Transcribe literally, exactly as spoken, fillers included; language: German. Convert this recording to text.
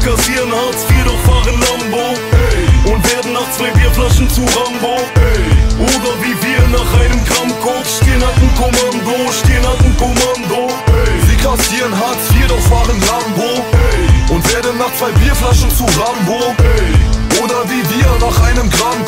kassieren Hartz vier, doch fahren Lambo, ey, und werden nach zwei Bierflaschen zu Rambo, ey. Oder wie wir nach einem Gramm Koks stehen hat ein Kommando, stehen hat ein Kommando, ey. Sie kassieren Hartz vier, doch fahren Lambo, ey, und werden nach zwei Bierflaschen zu Rambo, ey. Oder wie wir nach einem Gramm